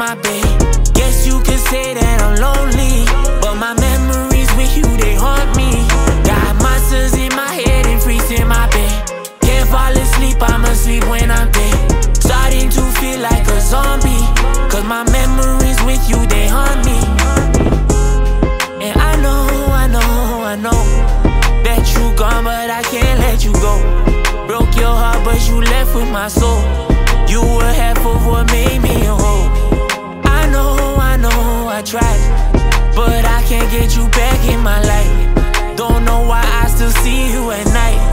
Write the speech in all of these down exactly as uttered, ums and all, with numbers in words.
my bed. Guess you could say that I'm lonely, but my memories with you, they haunt me. Got monsters in my head and freaks in my bed. Can't fall asleep, I'm asleep when I'm dead. Starting to feel like a zombie, cause my memories with you, they haunt me. And I know, I know, I know that you gone, but I can't let you go. Broke your heart, but you left with my soul. You were half of what made me a whole. I know, I know, I tried, but I can't get you back in my life. Don't know why I still see you at night.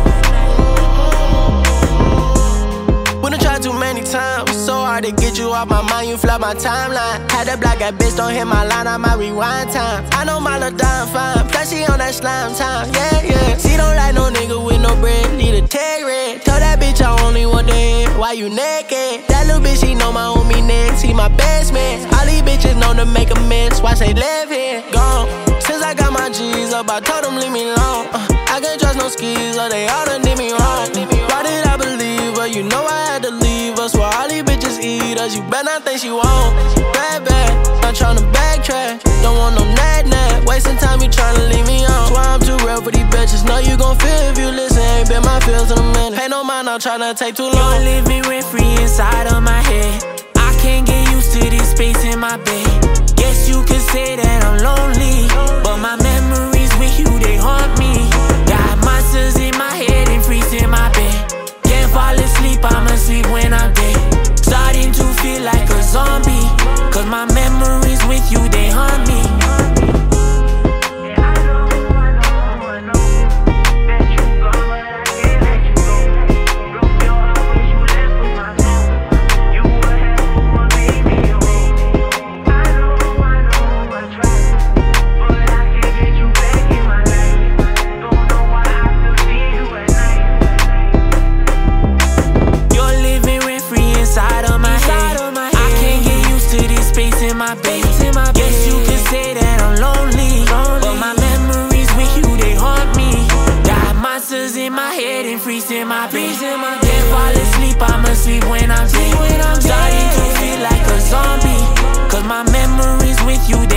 When I tried too many times, so hard to get you off my mind, you flood my timeline. Had to block that bitch, don't hit my line, I might rewind time. I know my little dime fine, plus she on that slime time, yeah, yeah. She don't like no nigga with no bread, need a tag red. Tell that bitch I only want the head, why you naked? That little bitch, she know my homie next, he my best man. All these bitches know to make a mess, watch they live here, gone. Since I got my G's up, I told them leave me alone. uh, I can't trust no skis, or they all done did me wrong. Why did I believe her? You know I had to leave us. Where all these bitches eat us, you better not think she won't. Bad, bad, not tryna backtrack. Don't want no nat-nat, wasting time, you tryna leave me on. That's why I'm too real for these bitches. Know you gon' feel if you listen, ain't been my feels in a minute. Pay no mind, I'm tryna take too long. You're living rent-free inside of my head. I can't get used to this space in my bed. Guess you could say that I'm lonely, but my memories with you, they haunt me. Got monsters in my head and freaks in my bed. Can't fall asleep, I'm asleep when I'm dead. Starting to feel like a zombie, cause my memories with you, they haunt me. Guess you could say that I'm lonely, but my memories with you, they haunt me. Got monsters in my head and freaks in my bed. Can't fall asleep, I'm asleep when I'm dead. Starting to feel like a zombie, cause my memories with you,